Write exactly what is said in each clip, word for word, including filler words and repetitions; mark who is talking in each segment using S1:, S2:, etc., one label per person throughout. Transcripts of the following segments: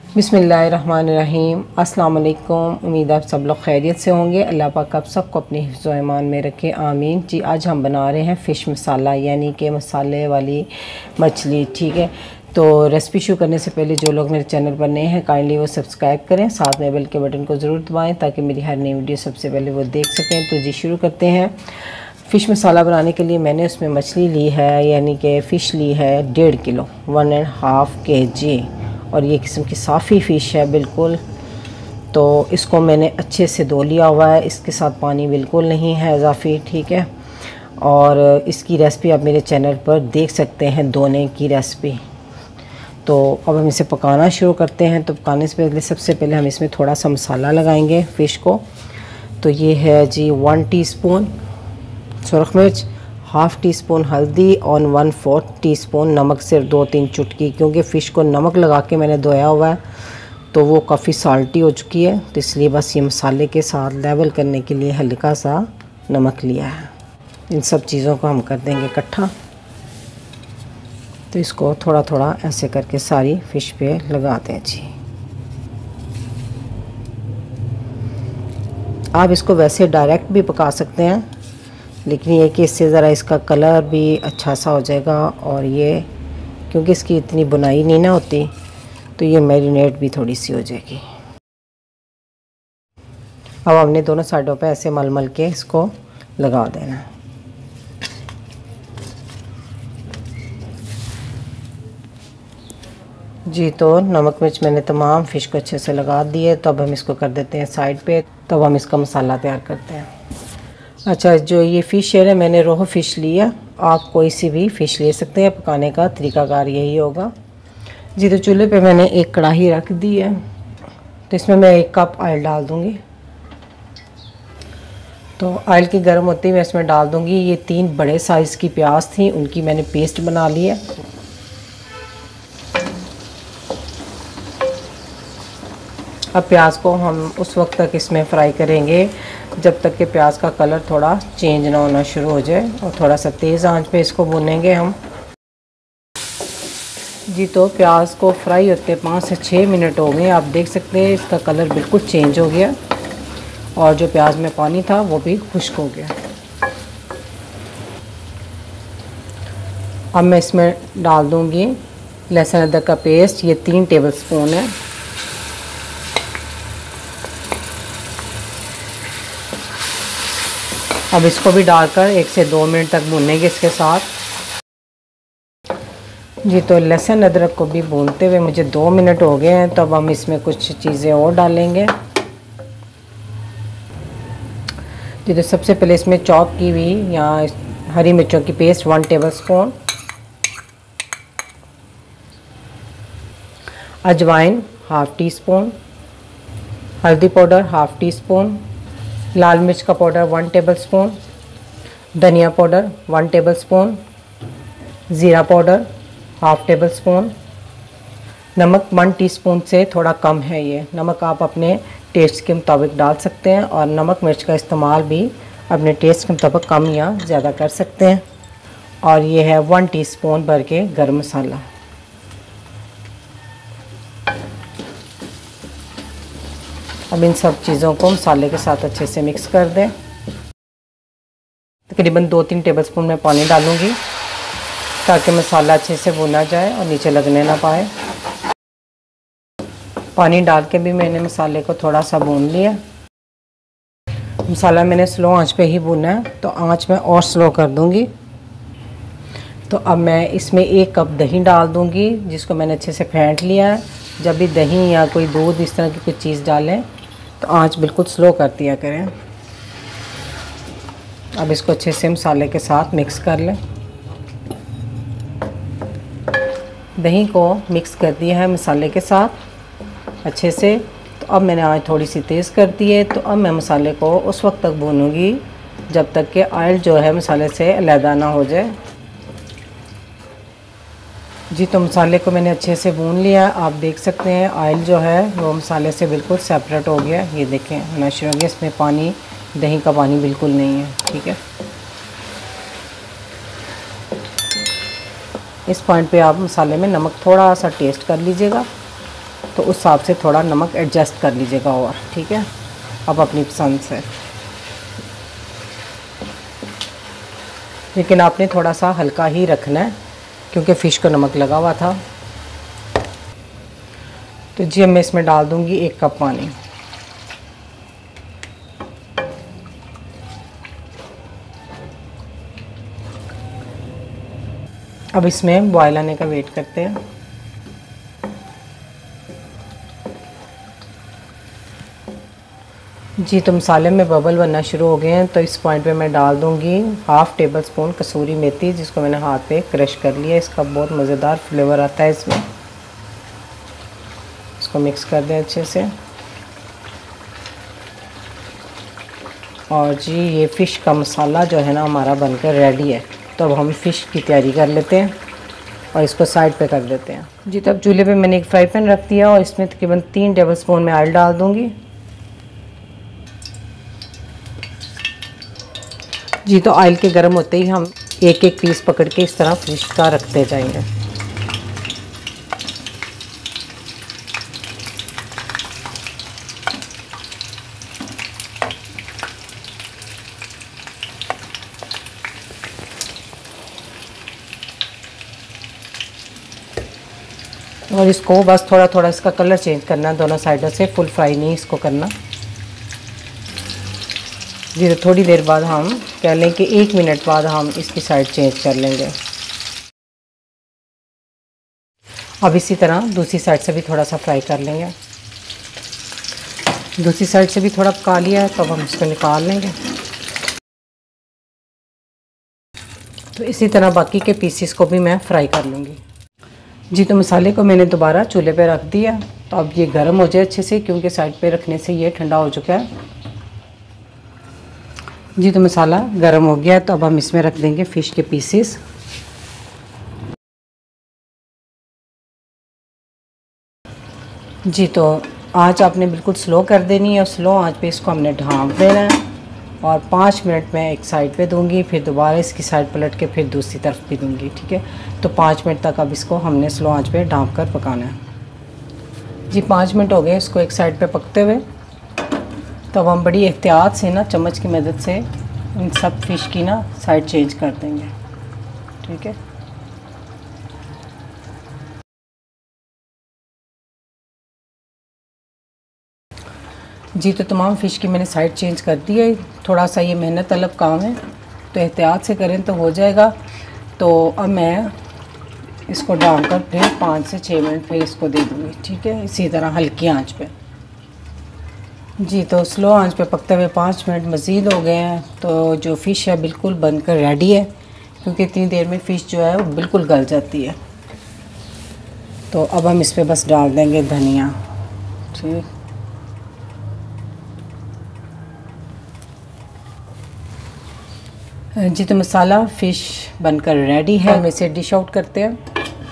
S1: बिस्मिल्लाहिर्रहमानिर्रहीम। अस्सलाम वालेकुम। उम्मीद आप सब लोग खैरियत से होंगे। अल्लाह पाक आप सबको अपने हिफ्ज़ व ईमान में रखे, आमीन। जी, आज हम बना रहे हैं फ़िश मसाला, यानी कि मसाले वाली मछली। ठीक है, तो रेसिपी शुरू करने से पहले जो लोग मेरे चैनल पर नए हैं काइंडली वो सब्सक्राइब करें, साथ में बेल के बटन को ज़रूर दबाएँ ताकि मेरी हर नई वीडियो सबसे पहले वो देख सकें। तो जी शुरू करते हैं। फ़िश मसाला बनाने के लिए मैंने उसमें मछली ली है, यानी कि फ़िश ली है डेढ़ किलो, वन एंड हाफ़ के जी, और ये किस्म की साफ़ी फ़िश है बिल्कुल। तो इसको मैंने अच्छे से धो लिया हुआ है, इसके साथ पानी बिल्कुल नहीं है इजाफ़ी। ठीक है, और इसकी रेसिपी आप मेरे चैनल पर देख सकते हैं, धोने की रेसिपी। तो अब हम इसे पकाना शुरू करते हैं। तो पकाने से पहले सबसे पहले हम इसमें थोड़ा सा मसाला लगाएंगे फ़िश को। तो ये है जी वन टीस्पून सुरख मिर्च, हाफ़ टी स्पून हल्दी और वन फोर्थ टी स्पून नमक, सिर्फ दो तीन चुटकी, क्योंकि फ़िश को नमक लगा के मैंने धोया हुआ है तो वो काफ़ी साल्टी हो चुकी है, तो इसलिए बस ये मसाले के साथ लेवल करने के लिए हल्का सा नमक लिया है। इन सब चीज़ों को हम कर देंगे इकट्ठा। तो इसको थोड़ा थोड़ा ऐसे करके सारी फ़िश पे लगा दें जी। आप इसको वैसे डायरेक्ट भी पका सकते हैं, लेकिन ये कि इससे ज़रा इसका कलर भी अच्छा सा हो जाएगा, और ये क्योंकि इसकी इतनी बुनाई नहीं ना होती तो ये मैरिनेट भी थोड़ी सी हो जाएगी। अब हमने दोनों साइडों पे ऐसे मल मल के इसको लगा देना। जी, तो नमक मिर्च मैंने तमाम फ़िश को अच्छे से लगा दिए। तो अब हम इसको कर देते हैं साइड पे। तो अब हम इसका मसाला तैयार करते हैं। अच्छा, जो ये फ़िश है मैंने रोह फ़िश लिया, आप कोई सी भी फ़िश ले सकते हैं। पकाने का तरीकाकार यही होगा जी। तो चूल्हे पे मैंने एक कढ़ाई रख दी है, तो इसमें मैं एक कप ऑयल डाल दूँगी। तो ऑयल की गर्म होते ही मैं इसमें डाल दूँगी ये तीन बड़े साइज़ की प्याज थी, उनकी मैंने पेस्ट बना ली है। अब प्याज को हम उस वक्त तक इसमें फ्राई करेंगे जब तक कि प्याज का कलर थोड़ा चेंज ना होना शुरू हो जाए, और थोड़ा सा तेज़ आंच पे इसको भूनेंगे हम जी। तो प्याज को फ्राई होते पाँच से छः मिनट हो गए। आप देख सकते हैं इसका कलर बिल्कुल चेंज हो गया, और जो प्याज में पानी था वो भी खुश्क हो गया। अब मैं इसमें डाल दूँगी लहसुन अदरक का पेस्ट, ये तीन टेबलस्पून है। अब इसको भी डालकर एक से दो मिनट तक भूनेंगे इसके साथ जी। तो लहसुन अदरक को भी भूनते हुए मुझे दो मिनट हो गए हैं। तो अब हम इसमें कुछ चीज़ें और डालेंगे जी। तो सबसे पहले इसमें चॉप की हुई या हरी मिर्चों की पेस्ट वन टेबलस्पून, अजवाइन हाफ़ टी स्पून, हल्दी पाउडर हाफ़ टी स्पून, लाल मिर्च का पाउडर वन टेबलस्पून, धनिया पाउडर वन टेबलस्पून, ज़ीरा पाउडर हाफ़ टेबल स्पून, नमक वन टीस्पून से थोड़ा कम है। ये नमक आप अपने टेस्ट के मुताबिक डाल सकते हैं, और नमक मिर्च का इस्तेमाल भी अपने टेस्ट के मुताबिक कम या ज़्यादा कर सकते हैं। और ये है वन टीस्पून भर के गरम मसाला। अब इन सब चीज़ों को मसाले के साथ अच्छे से मिक्स कर दें। तकरीबन दो तीन टेबलस्पून में पानी डालूँगी ताकि मसाला अच्छे से भुना जाए और नीचे लगने ना पाए। पानी डाल के भी मैंने मसाले को थोड़ा सा भून लिया। मसाला मैंने स्लो आंच पे ही भुना है, तो आंच में और स्लो कर दूंगी। तो अब मैं इसमें एक कप दही डाल दूंगी, जिसको मैंने अच्छे से फेंट लिया है। जब भी दही या कोई दूध इस तरह की कोई चीज़ डालें तो आंच बिल्कुल स्लो कर दिया करें। अब इसको अच्छे से मसाले के साथ मिक्स कर लें। दही को मिक्स कर दिया है मसाले के साथ अच्छे से। तो अब मैंने आँच थोड़ी सी तेज़ कर दी है। तो अब मैं मसाले को उस वक्त तक भूनूंगी जब तक कि ऑयल जो है मसाले से अलहदा ना हो जाए जी। तो मसाले को मैंने अच्छे से भून लिया। आप देख सकते हैं ऑयल जो है वो मसाले से बिल्कुल सेपरेट हो गया। ये देखें होना शुरू हो गया, इसमें पानी, दही का पानी बिल्कुल नहीं है। ठीक है, इस पॉइंट पे आप मसाले में नमक थोड़ा सा टेस्ट कर लीजिएगा। तो उस हिसाब से थोड़ा नमक एडजस्ट कर लीजिएगा और, ठीक है, अब अपनी पसंद से। लेकिन आपने थोड़ा सा हल्का ही रखना है क्योंकि फ़िश को नमक लगा हुआ था। तो जी अब मैं इसमें डाल दूँगी एक कप पानी। अब इसमें बॉयल आने का वेट करते हैं। जी तो मसाले में बबल बनना शुरू हो गए हैं, तो इस पॉइंट पे मैं डाल दूंगी हाफ़ टेबल स्पून कसूरी मेथी, जिसको मैंने हाथ पे क्रश कर लिया। इसका बहुत मज़ेदार फ्लेवर आता है इसमें। इसको मिक्स कर दें अच्छे से। और जी ये फ़िश का मसाला जो है ना हमारा बनकर रेडी है। तो अब हम फ़िश की तैयारी कर लेते हैं और इसको साइड पे कर देते हैं। जी तो अब चूल्हे पे मैंने एक फ्राई पैन रख दिया और इसमें तकरीबन तीन टेबल स्पून में ऑयल डाल दूँगी। जी तो ऑयल के गर्म होते ही हम एक एक पीस पकड़ के इस तरह फिश का रखते जाएंगे। और इसको बस थोड़ा थोड़ा इसका कलर चेंज करना है दोनों साइडों से, फुल फ्राई नहीं इसको करना। जी तो थोड़ी देर बाद हम कह लें कि एक मिनट बाद हम इसकी साइड चेंज कर लेंगे। अब इसी तरह दूसरी साइड से भी थोड़ा सा फ्राई कर लेंगे। दूसरी साइड से भी थोड़ा पका लिया है, तो अब हम इसको निकाल लेंगे। तो इसी तरह बाकी के पीसेस को भी मैं फ्राई कर लूँगी। जी तो मसाले को मैंने दोबारा चूल्हे पे रख दिया। तो अब ये गर्म हो जाए अच्छे से, क्योंकि साइड पे रखने से ये ठंडा हो चुका है। जी तो मसाला गर्म हो गया है, तो अब हम इसमें रख देंगे फ़िश के पीसेस। जी तो आँच आपने बिल्कुल स्लो कर देनी है और स्लो आँच पे इसको हमने ढाँप देना है। और पाँच मिनट मैं एक साइड पे दूंगी, फिर दोबारा इसकी साइड पलट के फिर दूसरी तरफ भी दूंगी, ठीक है। तो पाँच मिनट तक अब इसको हमने स्लो आंच पे ढाँप कर पकाना है। जी पाँच मिनट हो गए इसको एक साइड पे पकते हुए। तो अब हम बड़ी एहतियात से ना चम्मच की मदद से इन सब फिश की ना साइड चेंज कर देंगे, ठीक है। जी तो तमाम फ़िश की मैंने साइड चेंज कर दी है। थोड़ा सा ये मेहनत तलब काम है, तो एहतियात से करें तो हो जाएगा। तो अब मैं इसको डालकर फिर पाँच से छः मिनट फिर इसको दे दूँगी, ठीक है, इसी तरह हल्की आंच पे। जी तो स्लो आंच पे पकते हुए पाँच मिनट मज़ीद हो गए हैं। तो जो फ़िश है बिल्कुल बनकर रेडी है, क्योंकि इतनी देर में फ़िश जो है वो बिल्कुल गल जाती है। तो अब हम इस पर बस डाल देंगे धनिया, ठीक। जी तो मसाला फ़िश बनकर रेडी है। हम इसे डिश आउट करते हैं।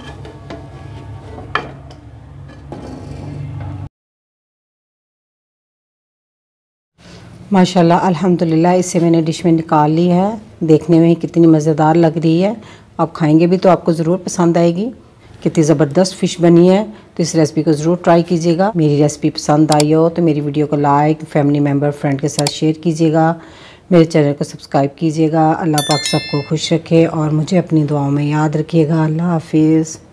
S1: माशाल्लाह अल्हम्दुलिल्लाह इसे मैंने डिश में निकाल ली है। देखने में कितनी मज़ेदार लग रही है। आप खाएंगे भी तो आपको ज़रूर पसंद आएगी। कितनी ज़बरदस्त फ़िश बनी है। तो इस रेसिपी को ज़रूर ट्राई कीजिएगा। मेरी रेसिपी पसंद आई हो तो मेरी वीडियो को लाइक, फैमिली मेम्बर, फ्रेंड के साथ शेयर कीजिएगा। मेरे चैनल को सब्सक्राइब कीजिएगा। अल्लाह पाक सबको खुश रखे और मुझे अपनी दुआओं में याद रखिएगा। अल्लाह हाफिज़।